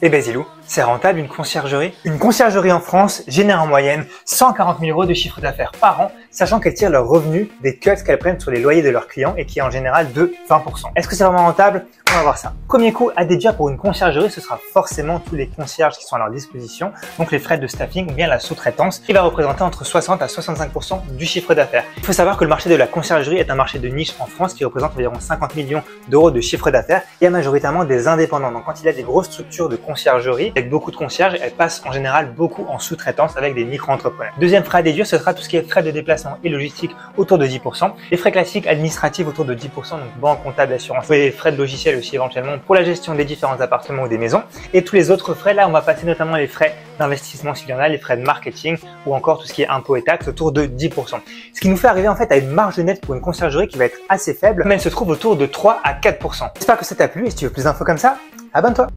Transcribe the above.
Eh ben Zilou, c'est rentable une conciergerie? Une conciergerie en France génère en moyenne 140 000 € de chiffre d'affaires par an, sachant qu'elles tirent leurs revenus des cuts qu'elles prennent sur les loyers de leurs clients et qui est en général de 20%. Est-ce que c'est vraiment rentable? On va voir ça. Premier coût à déduire pour une conciergerie, ce sera forcément tous les concierges qui sont à leur disposition, donc les frais de staffing ou bien la sous-traitance, qui va représenter entre 60 à 65% du chiffre d'affaires. Il faut savoir que le marché de la conciergerie est un marché de niche en France qui représente environ 50 millions d'euros de chiffre d'affaires. Il y a majoritairement des indépendants. Donc quand il y a des grosses structures de conciergerie, avec beaucoup de concierges, elles passent en général beaucoup en sous-traitance avec des micro-entrepreneurs. Deuxième frais à déduire, ce sera tout ce qui est frais de déplacement et logistique autour de 10%. Les frais classiques administratifs autour de 10%, donc banque, comptable, assurance, les frais de logiciel aussi éventuellement pour la gestion des différents appartements ou des maisons. Et tous les autres frais, là, on va passer notamment les frais d'investissement s'il y en a, les frais de marketing ou encore tout ce qui est impôts et taxes autour de 10%. Ce qui nous fait arriver en fait à une marge nette pour une conciergerie qui va être assez faible, mais elle se trouve autour de 3 à 4%. J'espère que ça t'a plu et si tu veux plus d'infos comme ça, abonne-toi.